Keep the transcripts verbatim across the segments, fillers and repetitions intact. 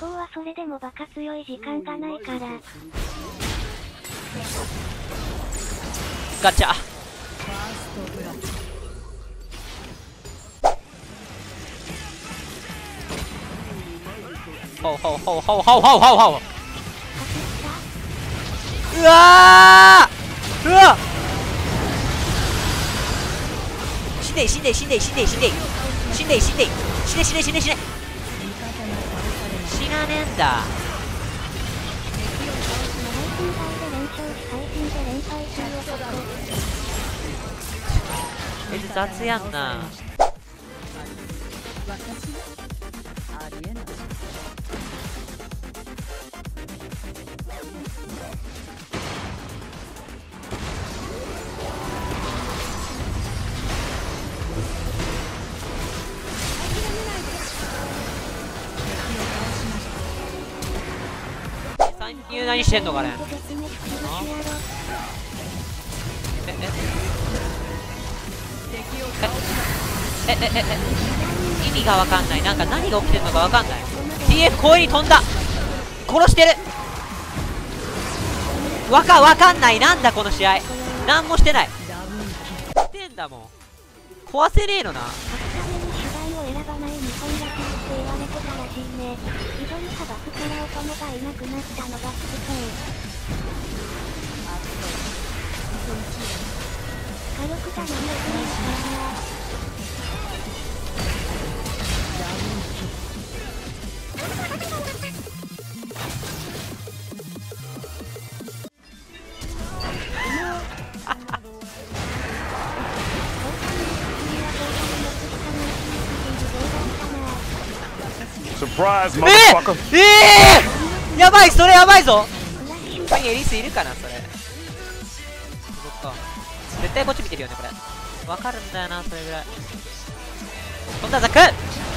こうはそれでもバカ強い時間がないから。 ガチャ。ほうほうほうほうほうほうほうほう。うわー、うわ死んでい死んでい死んでい死んでい死んでい死んでい死んでい死ね死ね死ね死ね死なねえんだ。えっ雑やんな。最近何してんのかね。えええええええ意味がわかんない。なんか何が起きてるのかわかんない。 ティーエフ 公園に飛んだ。殺してる。わかわかんない。なんだこの試合。なんもしてない。してんだもん。壊せねえのな。 Surprise, え motherfucker! ー、えー、やばい、それやばいぞ。ここにエリスいるかな、それ。そっか。絶対こっち見てるよね、これ。わかるんだよな、それぐらい。飛んだ、ザック。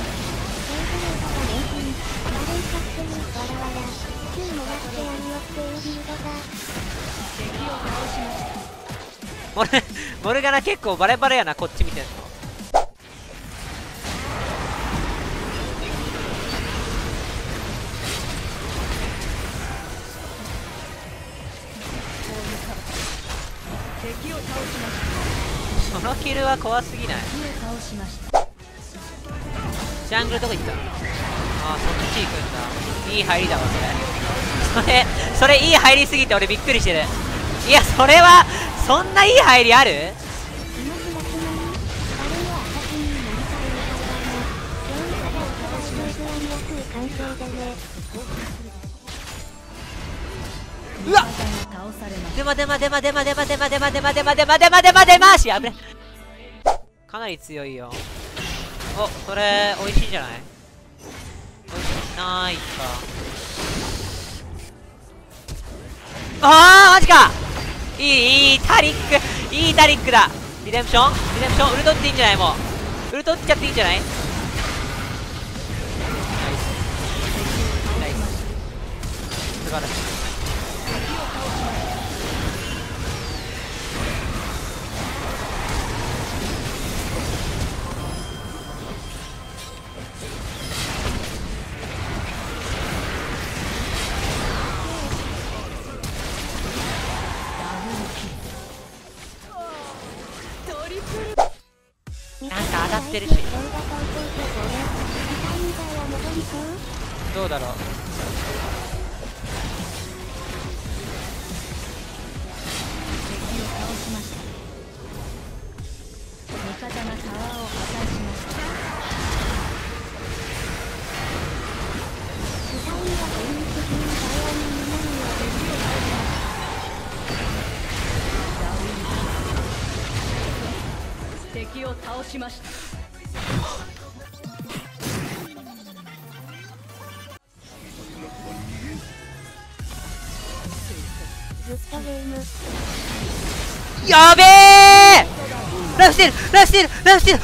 モルモルガナ結構バレバレやな、こっち見てんの。そのキルは怖すぎない。ジャングルどこ行った。ああ、そっち行くんだ。いい入りだわ、それ。それそれいい入りすぎて俺びっくりしてる。いや、それはそんないい入りある。うわっ、でまでまでまでまでまでまでまでまでまでまでまでまでましやべ。かなり強いよ。お、それ美味しいんじゃない。美味しくないか。ああ、マジか。いいいいタリック、いいタリックだ。リデンプションリデンプションウルトっていいんじゃない。もうウルトっちゃっていいんじゃない。ナイスナイス、素晴らしい。なんか当たってるし。どうだろう。味方がタワーを破壊しました。敵を倒しました。ずっとゲーム。やべえ。ライフしてるライフしてるライフしてる。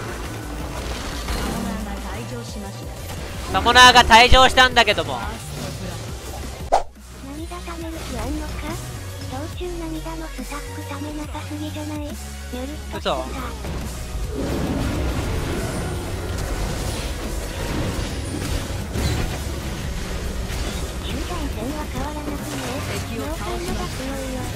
サモナーが退場したんだけども、 貯める気あんのか？道中涙のスタッフ貯めなさすぎじゃない？ゆるっとしてた。集団戦は変わらなくね。敵を倒しました。強いよ。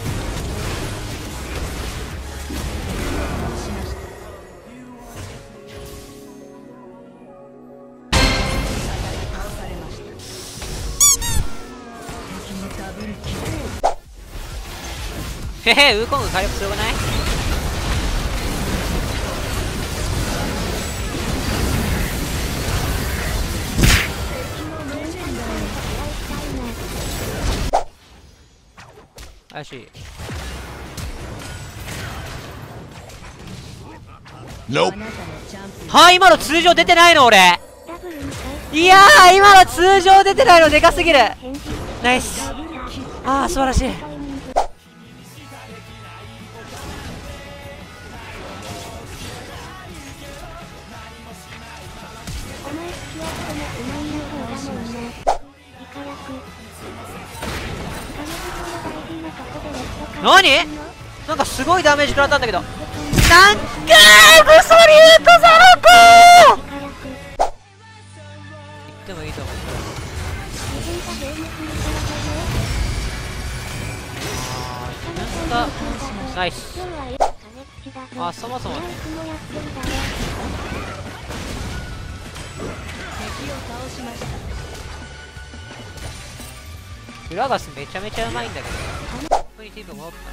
へへ、ウーコング火力強くない？怪しい。はあ、今の通常出てないの俺。いやー、今の通常出てないのでかすぎる。ナイス。あー、素晴らしい。なに？なんかすごいダメージ食らったんだけど。なんかーブソリュートザロコー！行ってもいいと思う。あー、自分がナイス。あ、そもそもね。フラガスめちゃめちゃうまいんだけど、ここにティーブ戻ったな。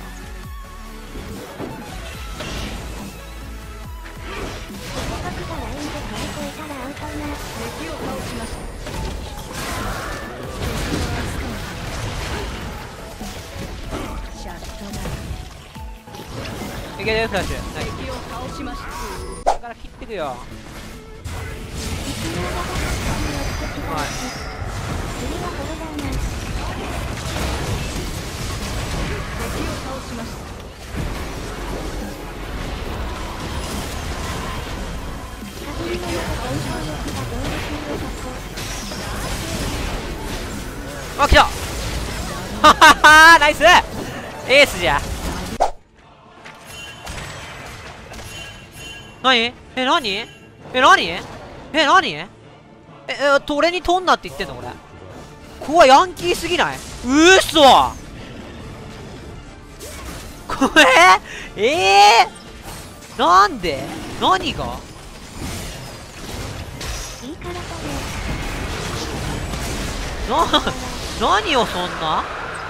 いけるフラッシュ。ナイス。だから切ってくよ。うまい。あ、来た。ははは、ナイス。エースじゃ。なに？え、なに？え、なに？え、なに？え、え、と俺にとんなって言ってんのこれ。ここはヤンキーすぎない？うそ。これえー、なんで？何が？な、何よそんな？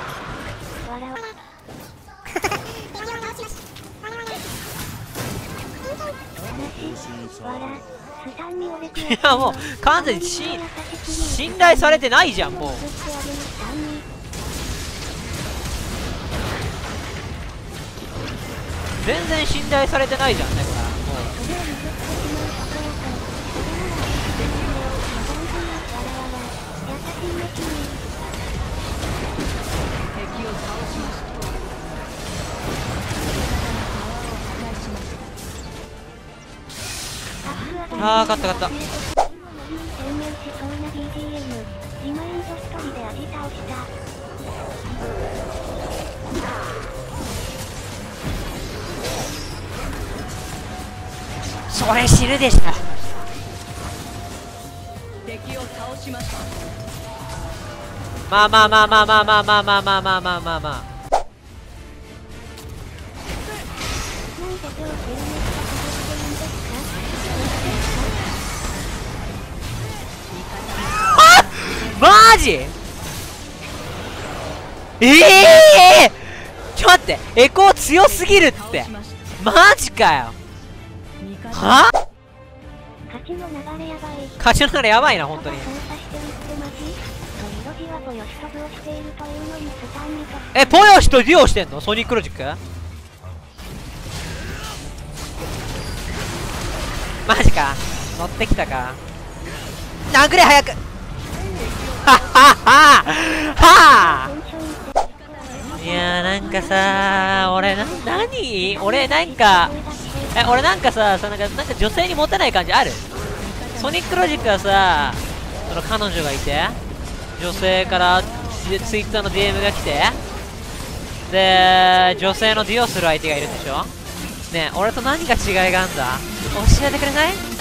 いやもう完全にし信頼されてないじゃんもう。全然信頼されてないじゃんねこれもう。ああ勝った勝った。それ知るでしょ。まあまあまあまあまあまあまあまあまあまあまあまあまあ。マジ？ええー、ちょっと待って、エコー強すぎるって。マジかよ。は？勝ちの流れやばい。勝ちの流れやばいな、本当に。え、ポヨシとデュオしてんの？ソニックロジック？マジか。乗ってきたか。殴れ早く。はっはっははぁ。いやーなんかさー、俺な、なに俺なんか、え、俺なんかさ、そのなんか、なんか女性にモテない感じある？ソニックロジックはさ、その彼女がいて、女性からツイッターの ディーエム が来て、で、女性のデュオする相手がいるんでしょ。ねえ、俺と何が違いがあんだ、教えてくれない？